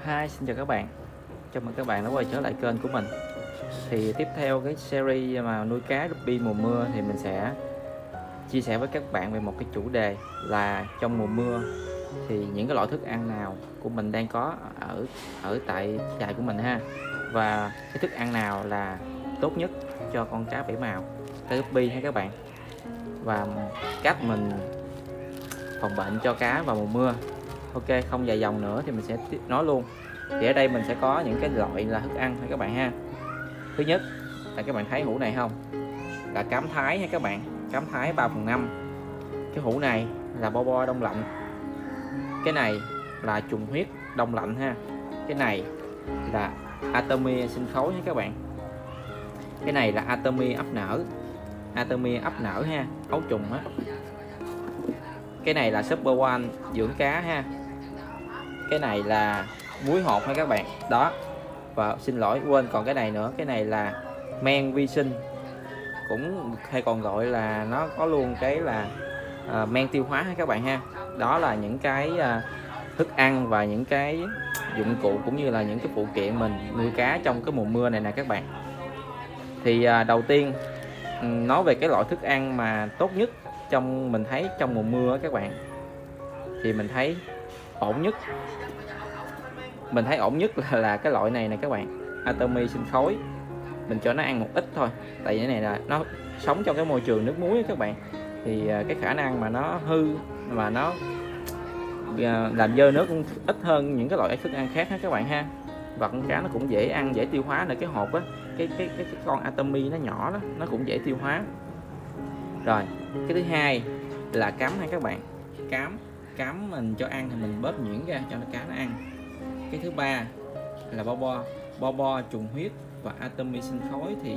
Hi, xin chào các bạn. Chào mừng các bạn đã quay trở lại kênh của mình. Thì tiếp theo cái series mà nuôi cá guppy mùa mưa thì mình sẽ chia sẻ với các bạn về một cái chủ đề là trong mùa mưa thì những cái loại thức ăn nào của mình đang có ở tại trại của mình ha. Và cái thức ăn nào là tốt nhất cho con cá bảy màu, cá guppy ha các bạn. Và cách mình phòng bệnh cho cá vào mùa mưa. Ok, không dài dòng nữa thì mình sẽ nói luôn. Thì ở đây mình sẽ có những cái loại là thức ăn ha các bạn ha. Thứ nhất là các bạn thấy hũ này không, là cám Thái ha các bạn, cám Thái 3/5. Cái hũ này là bo bo đông lạnh, cái này là trùng huyết đông lạnh ha, cái này là Artemia sinh khối ha các bạn, cái này là Artemia ấp nở, Artemia ấp nở ha, ấu trùng á. Cái này là Super One dưỡng cá ha, cái này là muối hột ha các bạn đó. Và xin lỗi quên còn cái này nữa, cái này là men vi sinh, cũng hay còn gọi là nó có luôn cái là men tiêu hóa ha các bạn ha. Đó là những cái thức ăn và những cái dụng cụ cũng như là những cái phụ kiện mình nuôi cá trong cái mùa mưa này nè các bạn. Thì đầu tiên nói về cái loại thức ăn mà tốt nhất trong mình thấy trong mùa mưa các bạn, thì mình thấy ổn nhất, là cái loại này nè các bạn, Artemia sinh khối. Mình cho nó ăn một ít thôi, tại vì cái này là nó sống trong cái môi trường nước muối các bạn, thì cái khả năng mà nó hư mà nó làm dơ nước cũng ít hơn những cái loại thức ăn khác ha các bạn ha. Và con cá nó cũng dễ ăn, dễ tiêu hóa nữa. Cái hộp á, cái con Artemia nó nhỏ đó, nó cũng dễ tiêu hóa. Rồi cái thứ hai là cám ha các bạn, cám mình cho ăn thì mình bóp nhuyễn ra cho cá nó ăn. Cái thứ ba là bo bo trùng huyết và Artemia sinh khối. Thì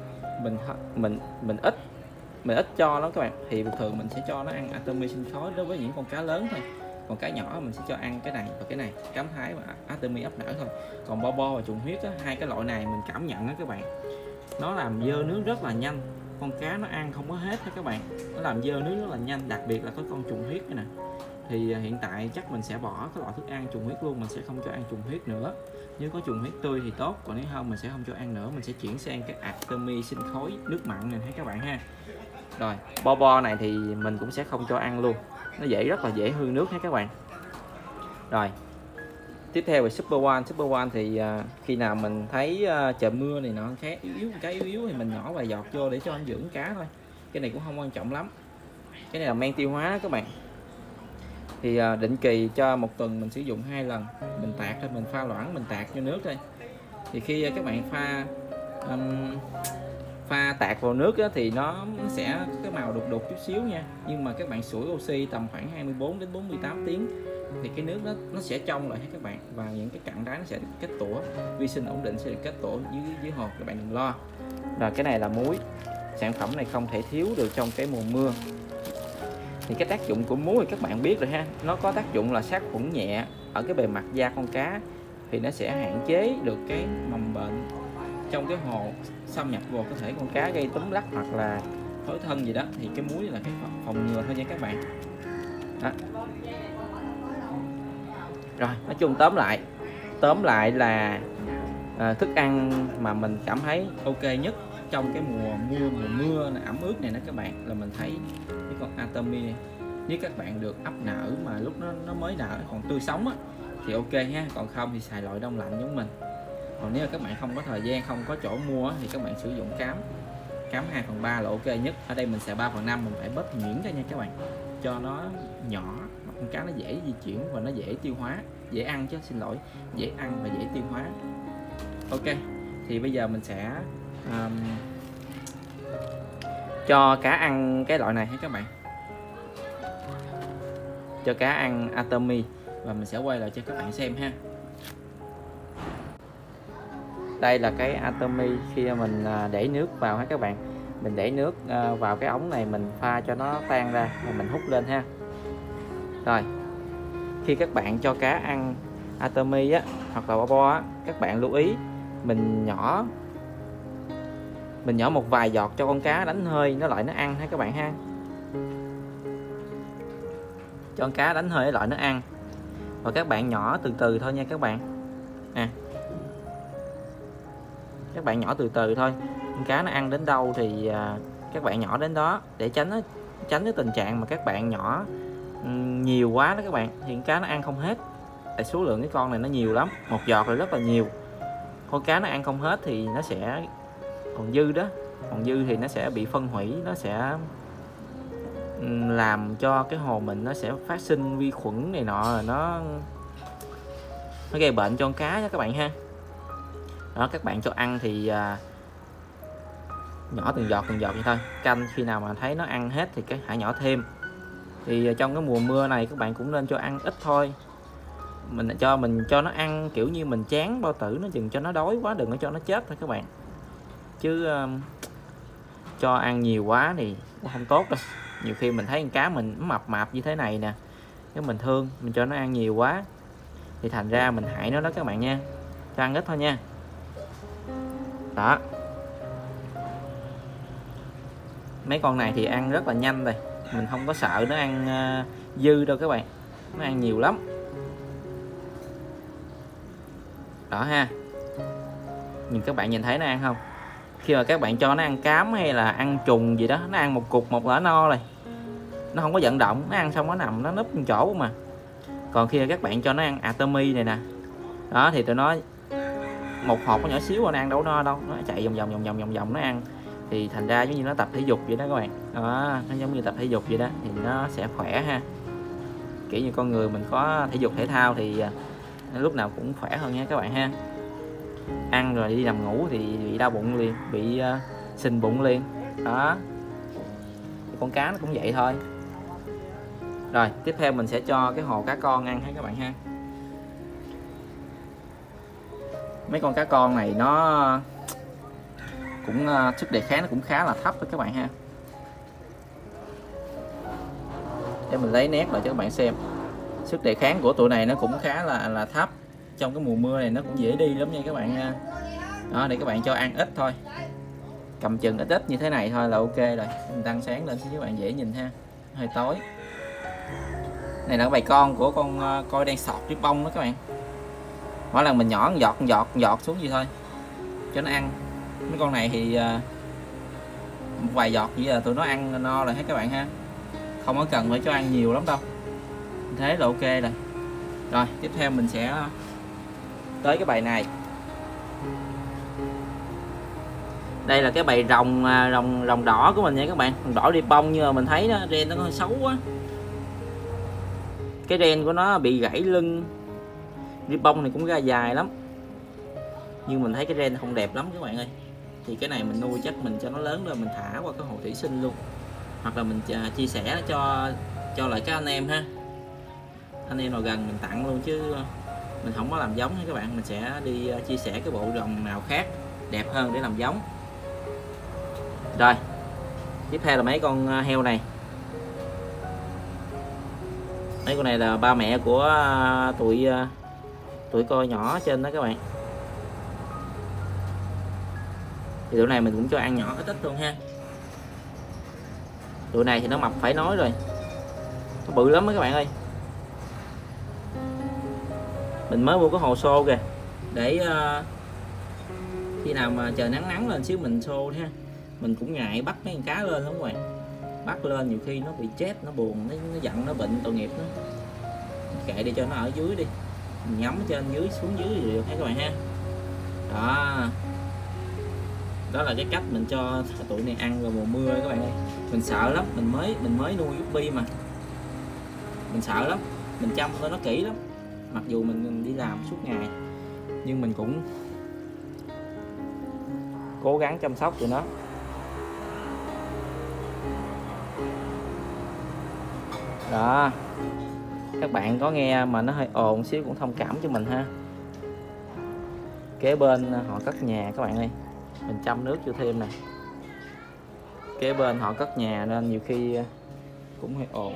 mình ít cho lắm các bạn, thì thường mình sẽ cho nó ăn Artemia sinh khối đối với những con cá lớn thôi, còn cá nhỏ mình sẽ cho ăn cái này và cái này, cám Thái và Artemia ấp nở thôi. Còn bo bo và trùng huyết á, hai cái loại này mình cảm nhận đó các bạn, nó làm dơ nước rất là nhanh, con cá nó ăn không có hết đó các bạn, nó làm dơ nước rất là nhanh, đặc biệt là có con trùng huyết này nè. Thì hiện tại chắc mình sẽ bỏ cái loại thức ăn trùng huyết luôn, mình sẽ không cho ăn trùng huyết nữa. Nếu có trùng huyết tươi thì tốt, còn nếu không mình sẽ không cho ăn nữa, mình sẽ chuyển sang cái Artemia sinh khối nước mặn này ha các bạn ha. Rồi bo bo này thì mình cũng sẽ không cho ăn luôn, nó rất là dễ hư nước ha các bạn. Rồi tiếp theo về Super One thì khi nào mình thấy trời mưa này nọ cá yếu thì mình nhỏ vài giọt vô để cho anh dưỡng cá thôi, cái này cũng không quan trọng lắm. Cái này là men tiêu hóa đó các bạn, thì định kỳ cho một tuần mình sử dụng 2 lần. Mình tạt thôi, mình pha loãng mình tạt vô nước thôi. Thì khi các bạn pha tạt vào nước á, thì nó sẽ có cái màu đục chút xíu nha, nhưng mà các bạn sủi oxy tầm khoảng 24 đến 48 tiếng thì cái nước nó sẽ trong lại hết các bạn, và những cái cặn đáy nó sẽ kết tủa, vi sinh ổn định sẽ được kết tủa dưới hồ, các bạn đừng lo. Rồi cái này là muối, sản phẩm này không thể thiếu được trong cái mùa mưa. Thì cái tác dụng của muối thì các bạn biết rồi ha, nó có tác dụng là sát khuẩn nhẹ ở cái bề mặt da con cá, thì nó sẽ hạn chế được cái mầm bệnh trong cái hồ xâm nhập vào cơ thể con cá, gây túm lắc hoặc là thối thân gì đó. Thì cái muối là cái phòng ngừa thôi nha các bạn đó. Rồi nói chung tóm lại là thức ăn mà mình cảm thấy ok nhất trong cái mùa mưa ẩm ướt này đó các bạn, là mình thấy cái con Artemia. Nếu các bạn được ấp nở mà lúc nó mới nở còn tươi sống á thì ok ha, còn không thì xài loại đông lạnh giống mình. Còn nếu các bạn không có thời gian, không có chỗ mua thì các bạn sử dụng cám 2/3 là ok nhất. Ở đây mình xài 3/5, mình phải bóp nhuyễn ra nha các bạn, cho nó nhỏ, con cá nó dễ di chuyển và nó dễ tiêu hóa, dễ ăn chứ, xin lỗi, dễ ăn và dễ tiêu hóa. Ok, thì bây giờ mình sẽ cho cá ăn cái loại này ha các bạn, cho cá ăn Artemia và mình sẽ quay lại cho các bạn xem ha. Đây là cái Artemia khi mình để nước vào ha các bạn, mình để nước vào cái ống này, mình pha cho nó tan ra và mình hút lên ha. Rồi khi các bạn cho cá ăn Artemia á, hoặc là bo bo á, các bạn lưu ý mình nhỏ một vài giọt cho con cá đánh hơi nó lại nó ăn ha các bạn ha, cho con cá đánh hơi lại nó ăn. Và các bạn nhỏ từ từ thôi nha các bạn, nè. Các bạn nhỏ từ từ thôi, con cá nó ăn đến đâu thì các bạn nhỏ đến đó, để tránh cái tình trạng mà các bạn nhỏ nhiều quá đó các bạn, thì con cá nó ăn không hết. Tại số lượng cái con này nó nhiều lắm, một giọt là rất là nhiều. Con cá nó ăn không hết thì nó sẽ còn dư đó, còn dư thì nó sẽ bị phân hủy, nó sẽ làm cho cái hồ mình nó sẽ phát sinh vi khuẩn này nọ, nó gây bệnh cho con cá nha các bạn ha. Đó, các bạn cho ăn thì nhỏ từng giọt vậy thôi, canh khi nào mà thấy nó ăn hết thì hãy nhỏ thêm. Thì trong cái mùa mưa này các bạn cũng nên cho ăn ít thôi. Mình cho nó ăn kiểu như mình chán bao tử, nó chừng cho nó đói quá, đừng có cho nó chết thôi các bạn. Chứ cho ăn nhiều quá thì cũng không tốt đâu. Nhiều khi mình thấy con cá mình mập mạp như thế này nè, cái mình thương, mình cho nó ăn nhiều quá thì thành ra mình hại nó đó các bạn nha. Cho ăn ít thôi nha. Đó, mấy con này thì ăn rất là nhanh rồi, mình không có sợ nó ăn dư đâu các bạn, nó ăn nhiều lắm. Đó ha, nhưng các bạn nhìn thấy nó ăn không? Khi mà các bạn cho nó ăn cám hay là ăn trùng gì đó, nó ăn một cục một là no rồi, nó không có vận động, nó ăn xong nó nằm nó núp một chỗ mà. Còn khi mà các bạn cho nó ăn Atomy này nè, đó thì tụi nó một hộp nó nhỏ xíu mà nó ăn đâu no đâu, nó chạy vòng nó ăn, thì thành ra giống như nó tập thể dục vậy đó các bạn. Đó, nó giống như tập thể dục vậy đó thì nó sẽ khỏe ha. Kiểu như con người mình có thể dục thể thao thì lúc nào cũng khỏe hơn nha các bạn ha. Ăn rồi đi nằm ngủ thì bị đau bụng liền, bị sình bụng liền. Đó, con cá nó cũng vậy thôi. Rồi tiếp theo mình sẽ cho cái hồ cá con ăn ha các bạn ha. Mấy con cá con này nó cũng sức đề kháng nó cũng khá là thấp đó các bạn ha. Để mình lấy nét lại cho các bạn xem. Sức đề kháng của tụi này nó cũng khá là thấp. Trong cái mùa mưa này nó cũng dễ đi lắm nha các bạn ha. Đó, để các bạn cho ăn ít thôi, cầm chừng ít như thế này thôi là ok rồi. Mình tăng sáng lên cho các bạn dễ nhìn ha, hơi tối. Này là cái bầy con của con coi đang sọt với bông đó các bạn. Mỗi lần mình nhỏ giọt xuống gì thôi cho nó ăn. Mấy con này thì một vài giọt vậy là tụi nó ăn no rồi hết các bạn ha, không có cần phải cho ăn nhiều lắm đâu, thế là ok rồi. Rồi tiếp theo mình sẽ tới cái bầy này. Đây là cái bầy rồng đỏ của mình nha các bạn, rồng đỏ đi bông, nhưng mà mình thấy nó ren nó hơi xấu quá, cái ren của nó bị gãy lưng, đi bông này cũng ra dài lắm, nhưng mình thấy cái ren không đẹp lắm các bạn ơi. Thì cái này mình nuôi chắc mình cho nó lớn rồi mình thả qua cái hồ thủy sinh luôn, hoặc là mình chia sẻ cho lại các anh em ha, anh em nào gần mình tặng luôn, chứ mình không có làm giống nha các bạn. Mình sẽ đi chia sẻ cái bộ rồng nào khác đẹp hơn để làm giống. Rồi tiếp theo là mấy con heo này. Mấy con này là ba mẹ của tụi coi nhỏ trên đó các bạn. Thì tụi này mình cũng cho ăn nhỏ ít luôn ha. Tụi này thì nó mập phải nói rồi, nó bự lắm đó các bạn ơi. Mình mới mua cái hồ xô kìa, để khi nào mà trời nắng lên xíu mình xô ha. Mình cũng ngại bắt mấy con cá lên lắm các bạn, bắt lên nhiều khi nó bị chết, nó buồn, nó giận, nó bệnh, tội nghiệp nó. Kệ đi cho nó ở dưới đi, mình nhắm trên dưới xuống dưới thì được ha các bạn ha. Đó là cái cách mình cho tụi này ăn vào mùa mưa các bạn ơi. Mình sợ lắm, mình mới nuôi Yuppie mà mình sợ lắm, mình chăm cho nó kỹ lắm. Mặc dù mình đi làm suốt ngày nhưng mình cũng cố gắng chăm sóc tụi nó. Đó, các bạn có nghe mà nó hơi ồn xíu cũng thông cảm cho mình ha. Kế bên họ cất nhà các bạn ơi, mình chăm nước cho thêm nè. Kế bên họ cất nhà nên nhiều khi cũng hơi ồn.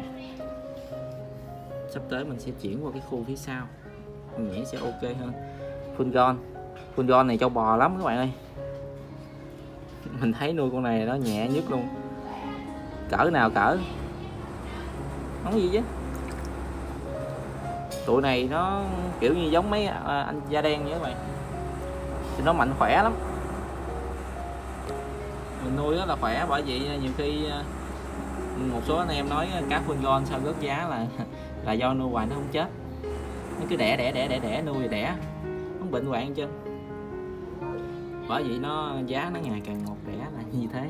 Sắp tới mình sẽ chuyển qua cái khu phía sau, mình nghĩ sẽ ok hơn. Full gon này trâu bò lắm các bạn ơi. Mình thấy nuôi con này nó nhẹ nhất luôn, cỡ nào cỡ, không gì chứ. Tụi này nó kiểu như giống mấy anh da đen vậy các bạn, thì nó mạnh khỏe lắm, mình nuôi rất là khỏe. Bởi vậy nhiều khi một số anh em nói cá full gold sao rớt giá là do nuôi hoài nó không chết, nó cứ đẻ nuôi đẻ không bệnh hoạn chứ. Bởi vậy nó giá nó ngày càng một rẻ là như thế.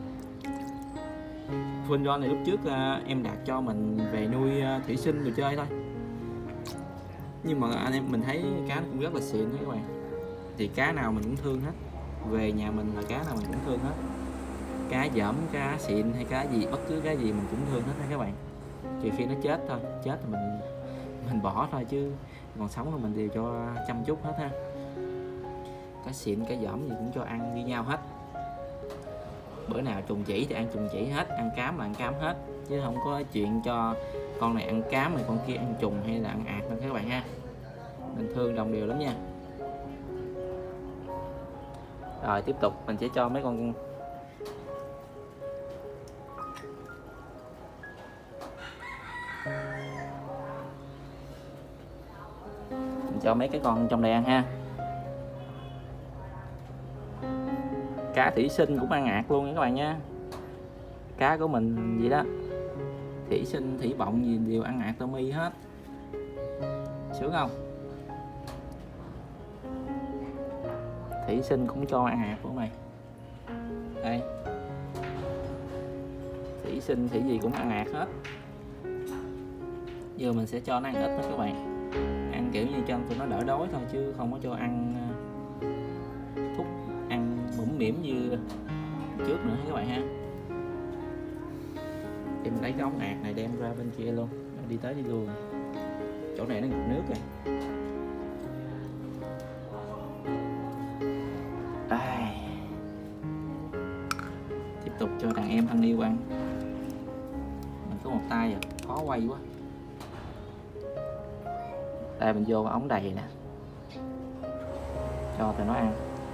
Full gold này lúc trước em đặt cho mình về nuôi thủy sinh đồ chơi thôi, nhưng mà anh em mình thấy cá nó cũng rất là xịn các bạn. Thì cá nào mình cũng thương hết, về nhà mình là cá nào mình cũng thương hết, cá dởm, cá xịn hay cá gì, bất cứ cái gì mình cũng thương hết nha các bạn. Trừ khi nó chết thôi, chết thì mình bỏ thôi, chứ còn sống thì mình đều cho chăm chút hết ha. Cá xịn cá dởm gì cũng cho ăn như nhau hết, bữa nào trùng chỉ thì ăn trùng chỉ hết, ăn cám là ăn cám hết, chứ không có chuyện cho con này ăn cám rồi con kia ăn trùng hay là ăn ạt đâu các bạn ha. Mình thương đồng đều lắm nha. Rồi tiếp tục mình sẽ cho mấy con cho mấy cái con trong đây ăn ha. Cá thủy sinh cũng ăn ạt luôn nha các bạn nha. Cá của mình vậy đó, thủy sinh thủy bọng gì đều ăn ạt Tommy hết, sướng không? Thủy sinh cũng cho ăn ạt luôn này, đây thủy sinh thủy gì cũng ăn ạt hết. Giờ mình sẽ cho nó ăn ít đó các bạn, ăn kiểu như cho tụi nó đỡ đói thôi, chứ không có cho ăn thúc, ăn mũm mỉm như trước nữa các bạn ha. Em lấy cái ống ạt này đem ra bên kia luôn, đi tới đi luôn, chỗ này nó ngập nước rồi. Tiếp tục cho đàn em thân yêu ăn. Mình có một tay rồi, khó quay quá. Đây mình vô cái ống đầy nè, cho tụi nó ăn.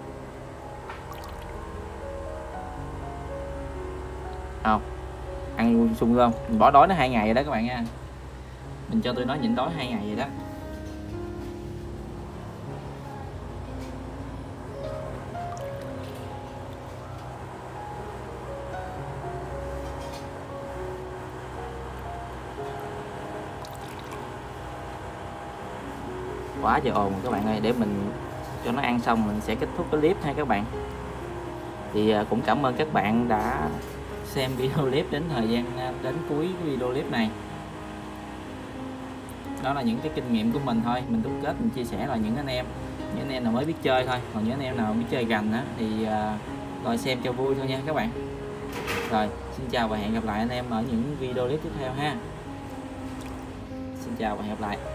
Không, ăn luôn sung không? Mình bỏ đói nó 2 ngày rồi đó các bạn nha. Mình cho tụi nó nhịn đói 2 ngày rồi đó. Quá trời ồn các bạn ơi. Để mình cho nó ăn xong mình sẽ kết thúc cái clip ha các bạn. Thì cũng cảm ơn các bạn đã xem video clip đến thời gian đến cuối cái video clip này. Đó là những cái kinh nghiệm của mình thôi, mình đúc kết mình chia sẻ là những anh em nào mới biết chơi thôi, còn những anh em nào biết chơi gành á thì coi xem cho vui thôi nha các bạn. Rồi xin chào và hẹn gặp lại anh em ở những video clip tiếp theo ha. Xin chào và hẹn gặp lại.